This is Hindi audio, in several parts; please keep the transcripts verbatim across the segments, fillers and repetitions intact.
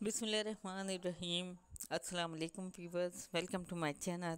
बिस्मिल्लाहिर्रहमानिर्रहीम। अस्सलाम वालेकुम viewers, welcome to my channel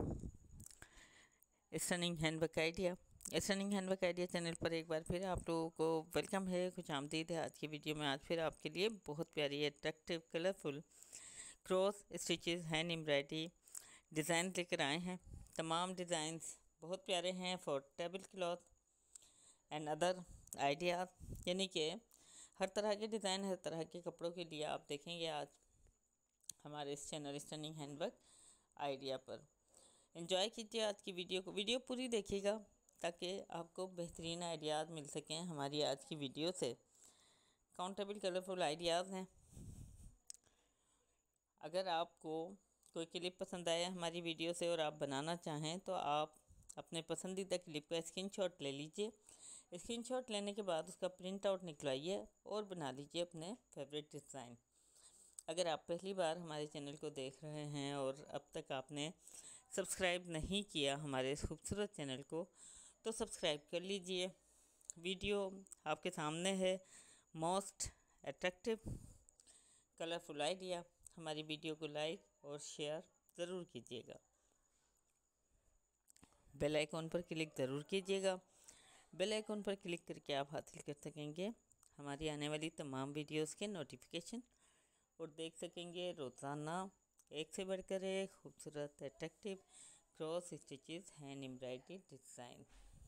stunning handwork idea. Stunning handwork idea channel पर एक बार फिर आप लोगों को वेलकम है, कुछ आमदीद है। आज की वीडियो में आज फिर आपके लिए बहुत प्यारी attractive colourful cross stitches hand embroidery design लेकर आए हैं। तमाम डिज़ाइंस बहुत प्यारे हैं for table cloth and other idea, यानी कि हर तरह के डिज़ाइन हर तरह के कपड़ों के लिए आप देखेंगे आज हमारे इस चैनल स्टनिंग हैंडवर्क आइडिया पर। एंजॉय कीजिए आज की वीडियो को, वीडियो पूरी देखिएगा ताकि आपको बेहतरीन आइडियाज़ मिल सकें हमारी आज की वीडियो से। काउंटेबल कलरफुल आइडियाज़ हैं। अगर आपको कोई क्लिप पसंद आए हमारी वीडियो से और आप बनाना चाहें तो आप अपने पसंदीदा क्लिप का स्क्रीनशॉट ले लीजिए। स्क्रीनशॉट लेने के बाद उसका प्रिंट आउट निकलवाइए और बना लीजिए अपने फेवरेट डिज़ाइन। अगर आप पहली बार हमारे चैनल को देख रहे हैं और अब तक आपने सब्सक्राइब नहीं किया हमारे इस खूबसूरत चैनल को तो सब्सक्राइब कर लीजिए। वीडियो आपके सामने है, मोस्ट अट्रैक्टिव कलरफुल आइडिया। हमारी वीडियो को लाइक और शेयर ज़रूर कीजिएगा। बेल आइकॉन पर क्लिक ज़रूर कीजिएगा। बेल आइकॉन पर क्लिक करके आप हासिल कर सकेंगे हमारी आने वाली तमाम वीडियोस के नोटिफिकेशन और देख सकेंगे रोज़ाना एक से बढ़कर एक खूबसूरत attractive cross stitches hand embroidery design.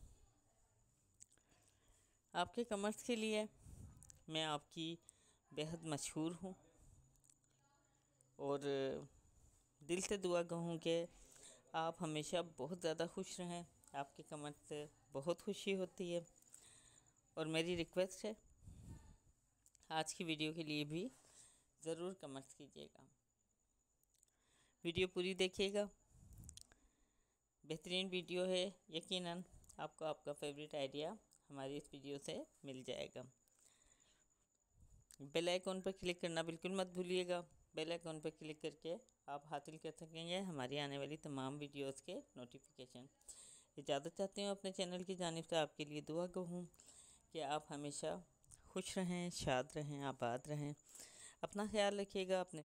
आपके कमेंट्स के लिए मैं आपकी बेहद मशहूर हूँ और दिल से दुआ कहूँ कि आप हमेशा बहुत ज़्यादा खुश रहें। आपके कमेंट से बहुत खुशी होती है और मेरी रिक्वेस्ट है आज की वीडियो के लिए भी ज़रूर कमेंट्स कीजिएगा। वीडियो पूरी देखिएगा, बेहतरीन वीडियो है। यकीनन आपको आपका फेवरेट आइडिया हमारी इस वीडियो से मिल जाएगा। बेल आइकॉन पर क्लिक करना बिल्कुल मत भूलिएगा। बेल आइकॉन पर क्लिक करके आप हासिल कर सकेंगे हमारी आने वाली तमाम वीडियोस के नोटिफिकेशन। इजाज़त चाहती हूँ अपने चैनल की जानिब से आपके लिए दुआ कहूँ कि आप हमेशा खुश रहें, शाद रहें, आबाद रहें। अपना ख्याल रखिएगा, अपने